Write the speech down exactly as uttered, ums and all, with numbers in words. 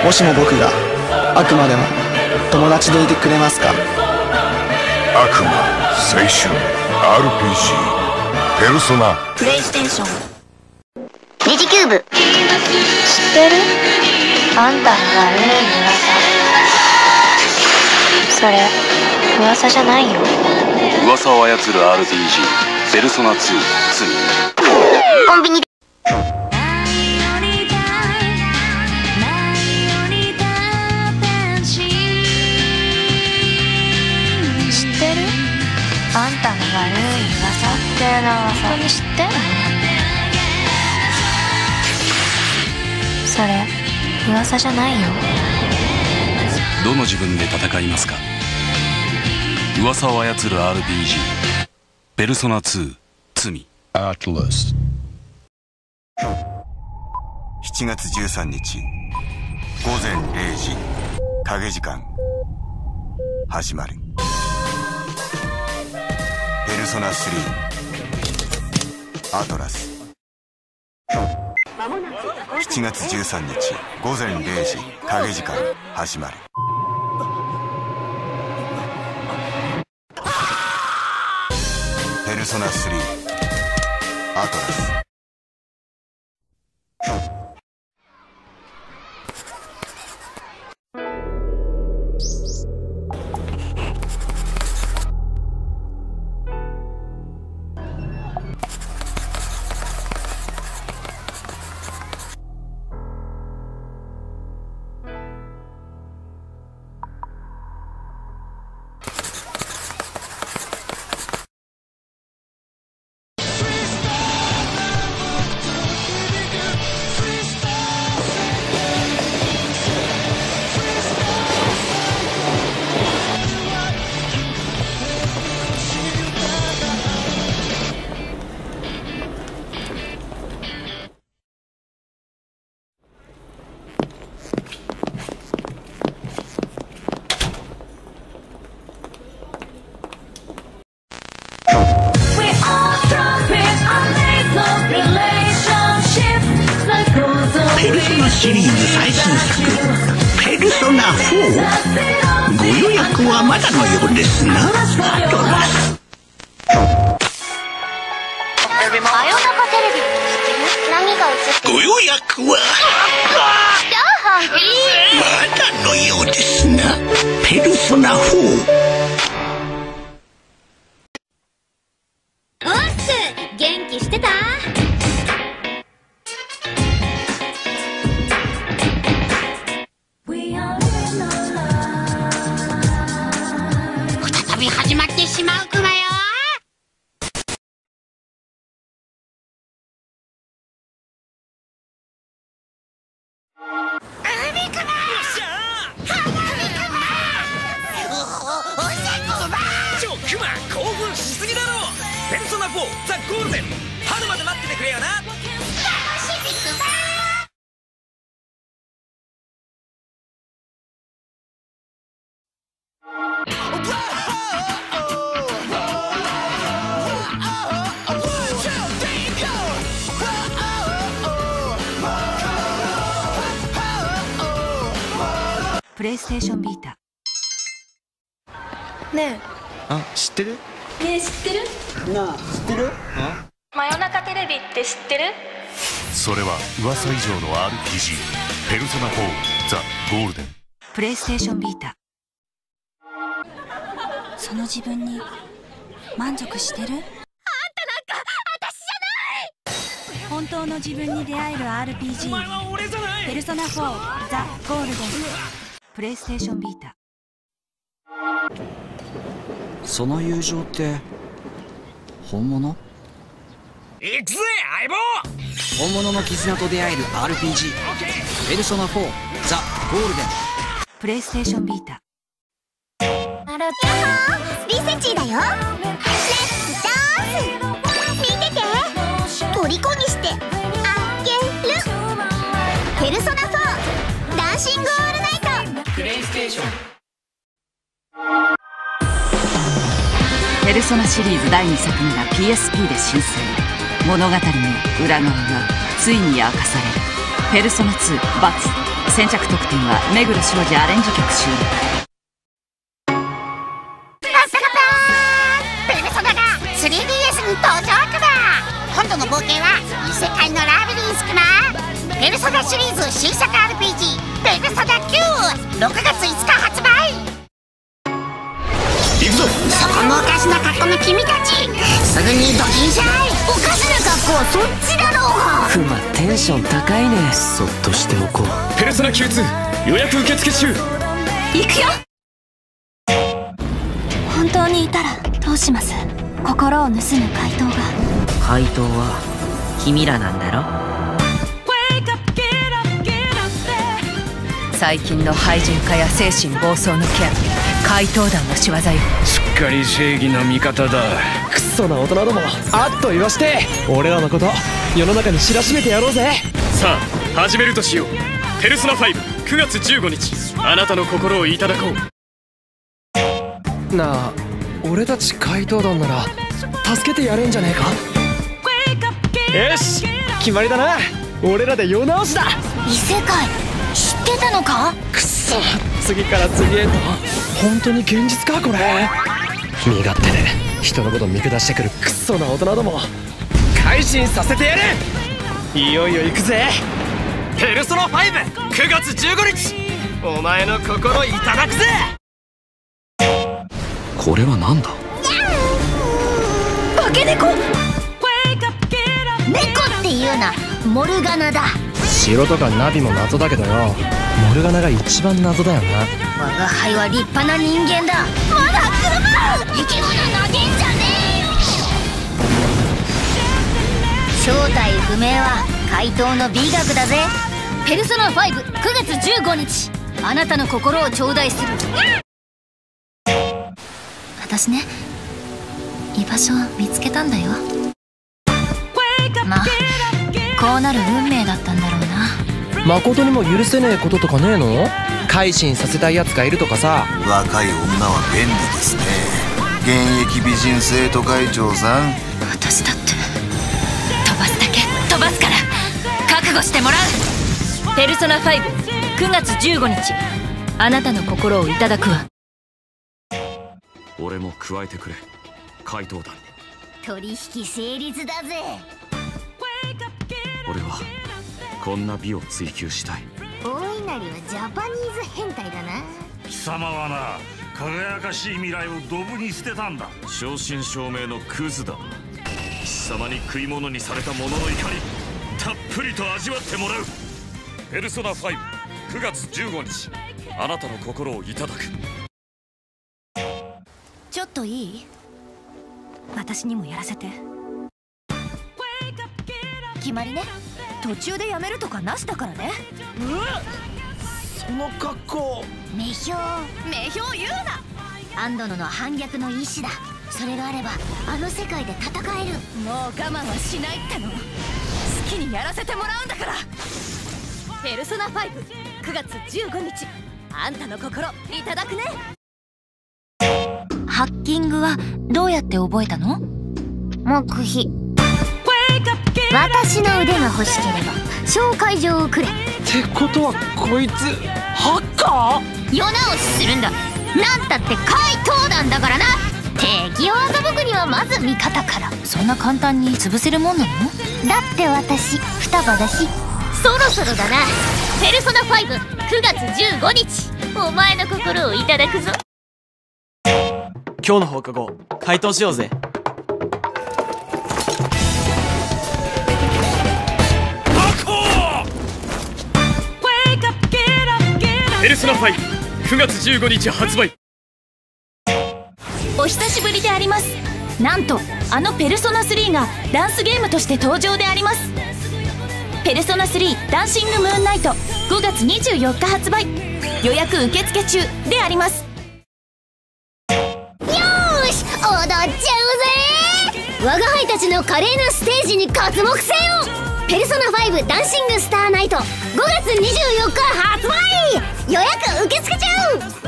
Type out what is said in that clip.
もしも僕が悪魔でも友達でいてくれますか？ 悪魔、青春、アールピージー、ペルソナ。 プレイステーション。ネジキューブ。知ってる？あんたの悪い噂。それ噂じゃないよ。 噂を操る アールピージー、ペルソナツー、罪。 コンビニであんたの悪い噂ってのは本当に知ってんの？それ噂じゃないよ。 どの自分で戦いますか？噂を操る アールピージー、ペルソナツー、罪。 アトラス。 しちがつじゅうさんにちごぜんれいじ、影時間始まる。ペルソナスリー、アトラス。しちがつじゅうさんにちごぜんれいじ、影時間始まる。ペルソナスリー、アトラス。 ペルソナシリーズ最新作ペルソナフォー、ご予約はまだのようですな。アトラス。 真夜中テレビ知ってる？何が映ってる？ ご予約はまだのようですな。ペルソナフォー。 おっす、元気してた？再び始まってしまうクマよ。海クマ！ ちょ、クマ、興奮しすぎだろ。ペルソナフォーザ・ゴールデン、春まで待っててくれよな。 楽しみクマ。 プレイステーションビータ。 ねあ、知ってる？ えねえ知ってる？ なあ、知ってる？ 真夜中テレビって知ってる？ それは噂以上の アールピージー、ペルソナフォーザ・ゴールデン。 プレイステーションビータ。 その自分に満足してる？あんたなんか私じゃない。本当の自分に出会える アールピージー、 お前は俺じゃない。 ペルソナフォーザ・ゴールデン。 プレイステーションビータ。 その友情って本物？ 行くぜ相棒。 本物の絆と出会える アールピージー、ペルソナフォーザ・ゴールデン。 プレイステーションビータ。 あらちゃん、リセチーだよ。レッツダンス。見てて、虜にしてあげる。ペルソナフォーダンシングオールナイト。 プレイステーション。 ペルソナシリーズだいにさくめが ピーエスピー で新作。物語の裏側がついに明かされる。ペルソナツーバツ先着特典は目黒庄司アレンジ曲収録。 ラスカパーペルソナが スリーディーエス に登場かだ。今度の冒険は異世界のラビリンスかな。ペルソナシリーズ新作 アールピージー ペルソナきゅう、ろくがついつか発売。 行くぞ。 そこのおかしな格好の君たち、すぐにドキンしゃい。おかしな格好はそっちだろう。 クマテンション高いね。そっとしておこう。 ペルソナ キューツー 予約受付中。 行くよ。本当にいたらどうします？心を盗む怪盗が。 怪盗は君らなんだろ。 最近の廃人化や精神暴走の件、怪盗団の仕業よ。 しっかり正義の味方だ。 クソな大人ども、あっと言わして俺らのこと世の中に知らしめてやろうぜ。 さあ始めるとしよう。ペルソナファイブくがつじゅうごにち、あなたの心をいただこう。なあ、俺たち怪盗団なら助けてやれんじゃねえか。よし、決まりだな。俺らで世直しだ。 異世界知ってたのか。 くっそ、次から次へと。本当に現実かこれ。身勝手で人のこと見下してくるクソな大人ども、改心させてやる。いよいよ行くぜ。ペルソナファイブくがつじゅうごにち、お前の心いただくぜ。 これは何だ。 化け猫。 猫っていうな、モルガナだ。 城とかナビも謎だけどよ、モルガナが一番謎だよな。 我が輩は立派な人間だ。まだ来るな。生き物なげんじゃねえよ。正体不明は怪盗の美学だぜ。ペルソナファイブくがつじゅうごにち、あなたの心を頂戴する。私ね、居場所見つけたんだよ。まあこうなる運命だったんだろうな。 誠にも許せねえこととかねえの？改心させたいやつがいるとかさ。 若い女は便利ですね。現役美人生徒会長さん。 私だって飛ばすだけ飛ばすから覚悟してもらう。 ペルソナファイブくがつじゅうごにち、あなたの心をいただくわ。 俺も加えてくれ、怪盗団。 取引成立だぜ。 俺はこんな美を追求したい。 大いなりはジャパニーズ変態だな。 貴様はな、輝かしい未来をドブに捨てたんだ。 正真正銘のクズだ。貴様に食い物にされた者の怒り、たっぷりと味わってもらう。ペルソナファイブくがつじゅうごにち、あなたの心をいただく。 ちょっといい？私にもやらせて。決まりね。途中でやめるとかなしだからね。 うわっ、その格好。 名標名標言うな。 アンドノの反逆の意志だ。それがあればあの世界で戦える。 もう我慢はしないっての。好きにやらせてもらうんだから。ペルソナファイブくがつじゅうごにち、あんたの心いただくね。ハッキングはどうやって覚えたの？ 黙秘。私の腕が欲しければ紹介状をくれ。 ってことはこいつハッカー？ 世直しするんだ。なんたって怪盗団だからな。敵を欺くにはまず味方から。 そんな簡単に潰せるもんなの？ だって私双葉だし。そろそろだな。ペルソナファイブくがつじゅうごにち、お前の心をいただくぞ。 今日の放課後回答しようぜ。 ペルソナファイブくがつじゅうごにち発売。 お久しぶりであります。なんとあのペルソナスリーがダンスゲームとして登場であります。ペルソナスリーダンシングムーンナイトごがつにじゅうよっか発売。予約受付中であります。 よーし、踊っちゃうぜ。我が輩たちの華麗なステージに刮目せよ。ペルソナファイブダンシングスターナイトごがつにじゅうよっか発売。予約受付中。